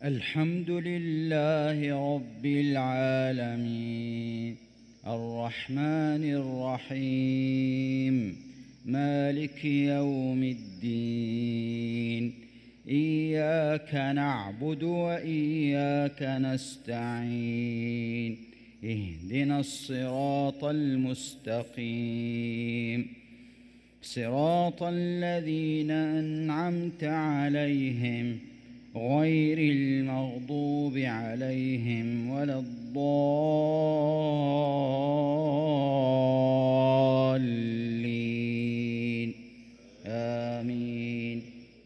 الحمد لله رب العالمين الرحمن الرحيم مالك يوم الدين إياك نعبد وإياك نستعين اهدنا الصراط المستقيم صراط الذين أنعمت عليهم غير المغضوب عليهم ولا الضالين آمين.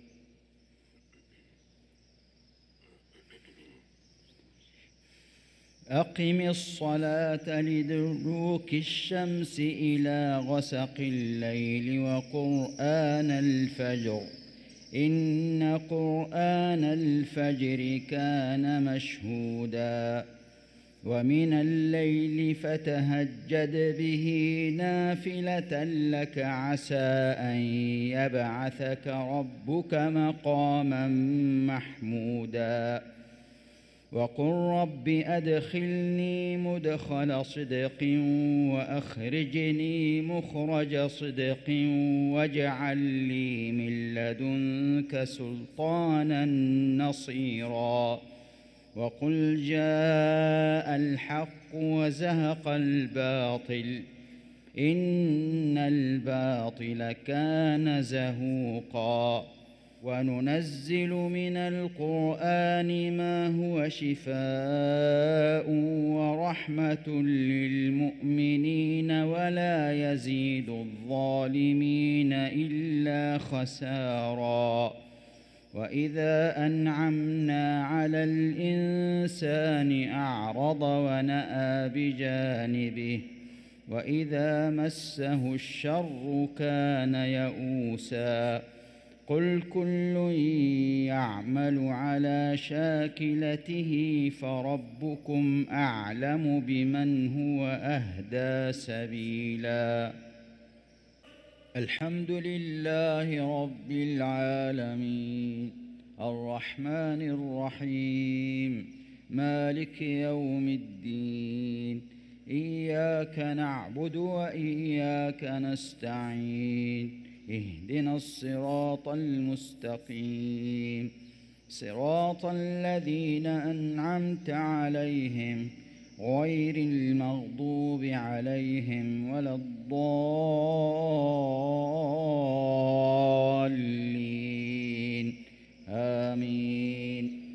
أقم الصلاة لدلوك الشمس إلى غسق الليل وقرآن الفجر إن قرآن الفجر كان مشهودا ومن الليل فتهجد به نافلة لك عسى أن يبعثك ربك مقاما محمودا وقل رب أدخلني مدخل صدق وأخرجني مخرج صدق واجعل لي من لدنك سلطانا نصيرا وقل جاء الحق وزهق الباطل إن الباطل كان زهوقا وننزل من القرآن ما هو شفاء ورحمة للمؤمنين ولا يزيد الظالمين إلا خسارا وإذا أنعمنا على الإنسان أعرض ونأى بجانبه وإذا مسه الشر كان يئوسا قل كل يعمل على شاكلته فربكم أعلم بمن هو أهدى سبيلا. الحمد لله رب العالمين الرحمن الرحيم مالك يوم الدين إياك نعبد وإياك نستعين اهدنا الصراط المستقيم صراط الذين أنعمت عليهم غير المغضوب عليهم ولا الضالين آمين.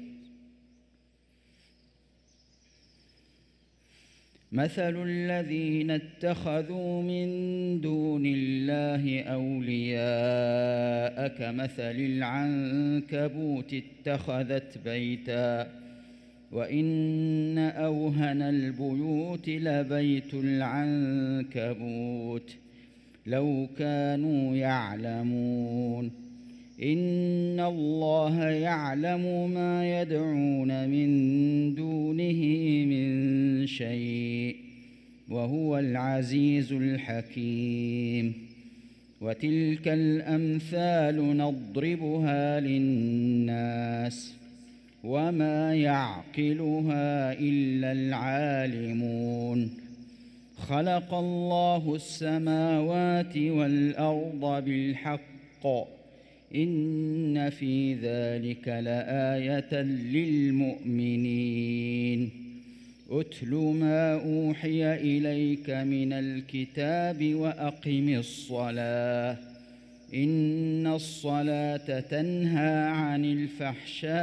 مثل الذين اتخذوا من دون الله أولياء كمثل العنكبوت اتخذت بيتا وإن أوهن البيوت لبيت العنكبوت لو كانوا يعلمون إن الله يعلم ما يدعون من دونه من شيء وهو العزيز الحكيم وتلك الأمثال نضربها للناس وما يعقلها إلا العالمون خلق الله السماوات والأرض بالحق إن في ذلك لآية للمؤمنين أتل ما أوحي إليك من الكتاب وأقم الصلاة إن الصلاة تنهى عن الفحشاء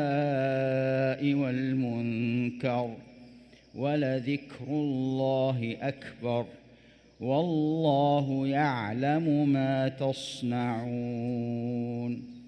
والمنكر ولذكر الله أكبر والله يعلم ما تصنعون.